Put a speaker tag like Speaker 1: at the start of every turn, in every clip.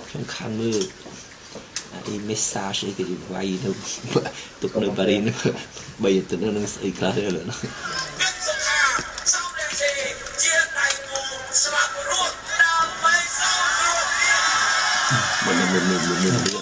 Speaker 1: trong khăn mưa đi massage cái gì vay đâu tục nơi Paris nữa bây giờ tụi nó xây cả rồi nữa mình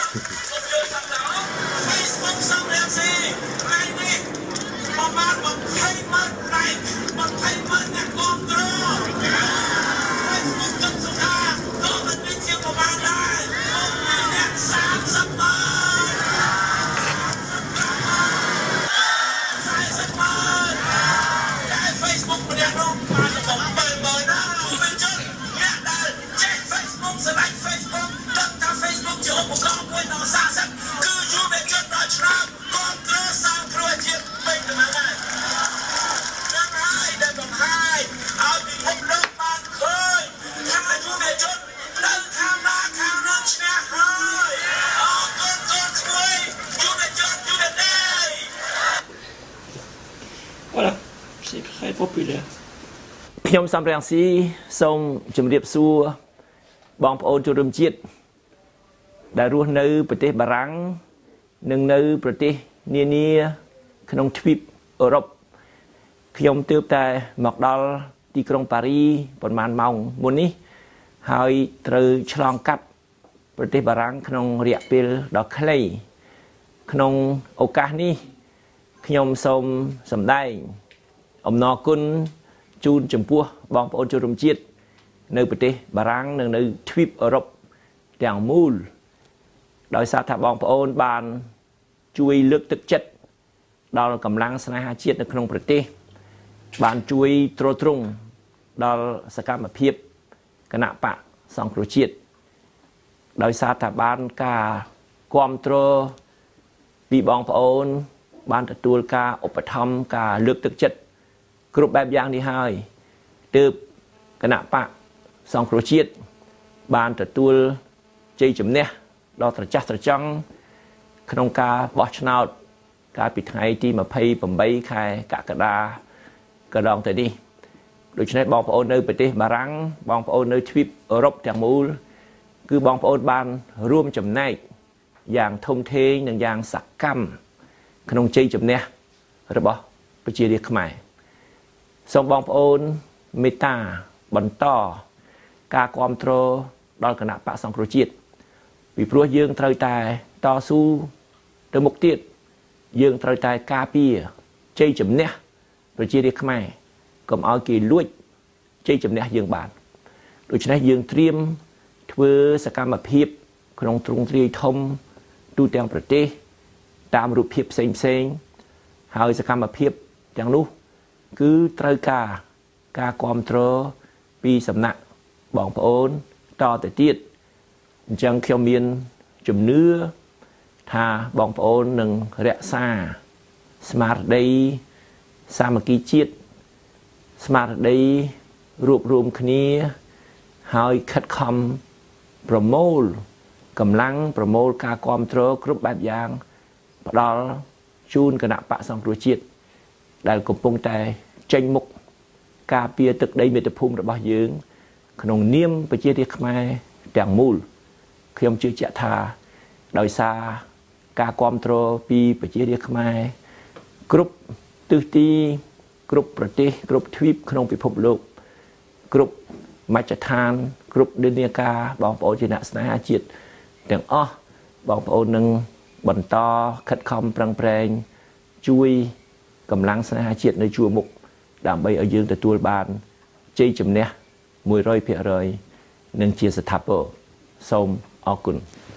Speaker 1: Voilà, c'est très populaire. ខ្ញុំសំរងស៊ីសូមជម្រាបសួរបងប្អូនជនរួមជាតិដែលរស់នៅប្រទេសបារាំងនិងនៅប្រទេសនានាក្នុងទ្វីបអឺរ៉ុបខ្ញុំទើបតែមកដល់ទីក្រុងប៉ារីប្រហែលម៉ោងមុននេះហើយត្រូវឆ្លងកាត់ប្រទេសបារាំងក្នុងរយៈពេលដ៏ខ្លីក្នុងឱកាសនេះខ្ញុំសូមសម្ដែងអំណរគុណជូនចំពោះបងប្អូនជនរួមជាតិនៅប្រទេសបារាំងនិងនៅទ្វីបអឺរ៉ុបទាំងមូលដោយសារថាបងប្អូនបានជួយលើកទឹកចិត្តដល់កម្លាំងស្នេហាជាតិនៅក្នុងប្រទេសបានជួយទ្រទ្រង់ដល់សកម្មភាពគណៈបកសង្គ្រោះជាតិដោយសារថាបានការគាំទ្រពីបងប្អូនបានទទួលការឧបត្ថម្ភការលើកទឹកចិត្តគ្រប់បែបយ៉ាងនេះហើយទើបគណៈបកសង្គ្រោះជាតិបានទទួលជ័យជំនះដ៏ត្រចះត្រចង់ក្នុងការបោះឆ្នោតកាលពីថ្ងៃទី28ខែកក្កដាកន្លងទៅនេះដូច្នេះបងប្អូននៅប្រទេសបារាំងបងប្អូននៅទ្វីបអឺរ៉ុបទាំងមូលគឺបងប្អូនបានរួមចំណែកយ៉ាងធំធេងនិងយ៉ាងសកម្មក្នុងជ័យជំនះរបស់ប្រជារាស្ត្រខ្មែរសូមបងប្អូនមេត្តាបន្តការគាំទ្រដល់គណៈបកសង្គ្រោះជាតិពីព្រោះយើងត្រូវតែតស៊ូទៅមុខទៀតយើងត្រូវតែការពារជ័យជំនះប្រជារាស្ត្រខ្មែរកុំឲ្យគេលួចជ័យជំនះយើងបានដូច្នេះយើងត្រៀមធ្វើសកម្មភាពក្នុងទ្រង់ទ្រាយធំទូទាំងប្រទេសតាមរូបភាពផ្សេងហើយសកម្មភាពទាំងនោះគឺត្រូវការគាំទ្រពីសំណាក់បងប្អូនតទៅទៀតអញ្ចឹងខ្ញុំមានជំនឿថាបងប្អូននឹងរក្សាស្មារតីសាមគ្គីជាតិស្មារតីរួបរวมគ្នាហើយខិតខំប្រមូលកម្លាំងប្រមូលការគាំទ្រគ្រប់បែបយ៉ាងផ្ដល់ជូនគណៈបកសង្គ្រោះជាតិដែលកំពុងតែចេញមុខការពារទឹកដីមាតុភូមិរបស់យើងក្នុងនាមប្រជារាស្ត្រខ្មែរទាំងមូលខ្ញុំជឿជាក់ថាដោយសារការគាំទ្រពីប្រជារាស្ត្រខ្មែរគ្រប់ទិសទីគ្រប់ប្រទេសគ្រប់ទ្វីបក្នុងពិភពលោកគ្រប់មជ្ឈដ្ឋានគ្រប់និន្នាការបងប្អូនជាអ្នកស្នេហាជាតិទាំងអស់បងប្អូននឹងបន្តខិតខំប្រឹងប្រែងជួយកម្លាំងស្នេហាជាតិនៅជួរមុខដើម្បីឲ្យយើងទទួលបានជ័យជំនះ 100% និងជាស្ថាពរសូមអរគុណ